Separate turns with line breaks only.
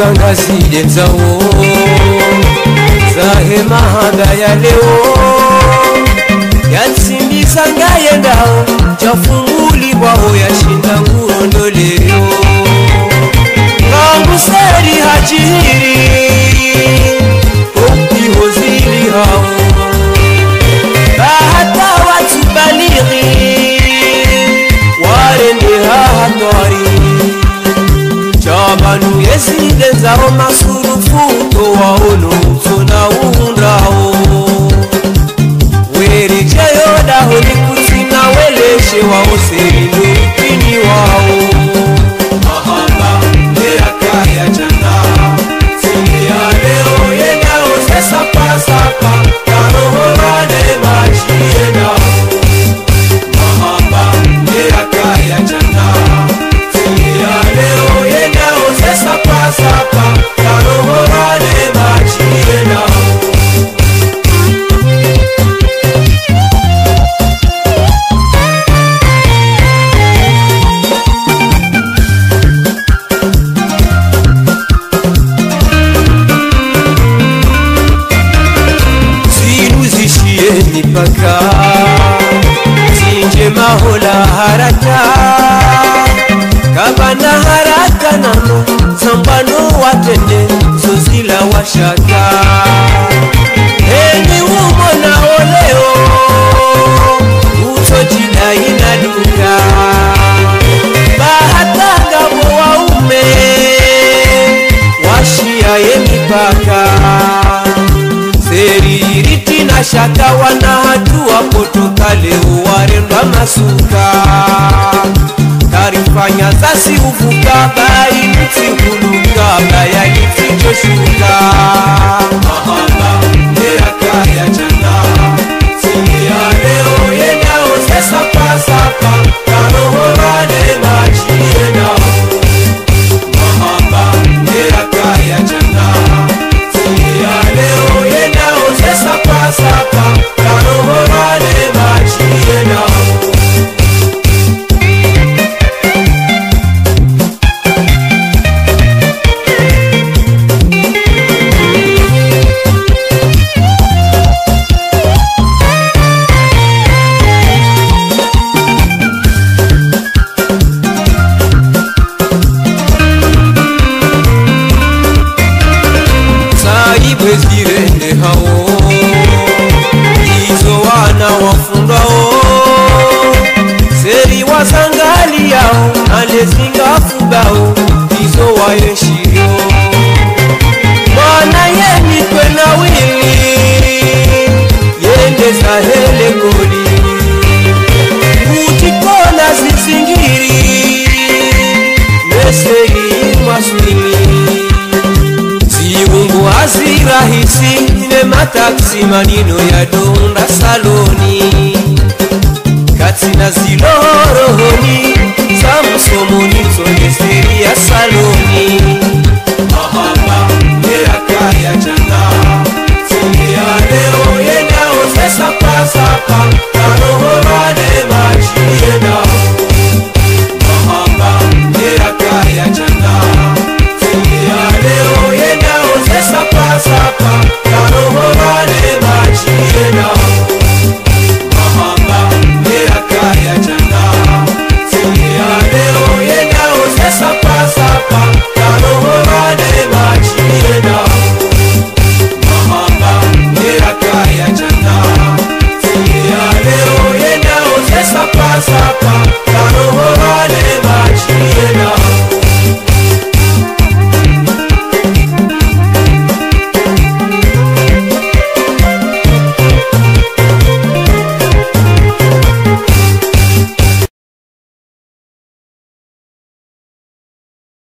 Panga zile nzao Zahe mahanga ya leo Yansimbiza ngaye ndao Chafunguli wao ya shinda ngurondo leo Ngangu seri hajiri Kopi hozili hao Bahata watu baliri Warende hahatwari Chabanu yezile zao masurufu Waono mtona uundrao Weri jayoda honi kutina weleshe wao Serindo upini wao Mahamba meaka ya chanda Sili ya leo yenao se sapa sapa Karoho rane machi yenao Mahamba meaka ya chanda Sili ya leo yenao se sapa sapa Karoho rane machi yenao Mipaka Sinje mahola haraka Kabana haraka nano Zambano watende Zozila washaka Heni umo na oleo Utojida inaduka Bahata gabo waume Washia ye mipaka Seririti na shaka wana hatua potoka leo warendwa masuka Tarifanya zasi uvuka bai mti huluka baya niti joshuka Mahamba meaka ya chanda Sili ya leo yenao se sapa sapa Karoho rane machi yenao Mahamba meaka ya chanda Sili ya leo yenao se sapa sapa Karoho rane machi yenao Zirende hao Izo wana wafundao Seri wazangali yao Nalezinga fubao Izo waeshirio Mwana yeni kwena wili Yende zahele koli Utikona zizingiri Meseri maswili Mungu hazirahisi ne mataksi manino ya donda saloni Katina zilorohoni Samsomoni zone seri ya saloni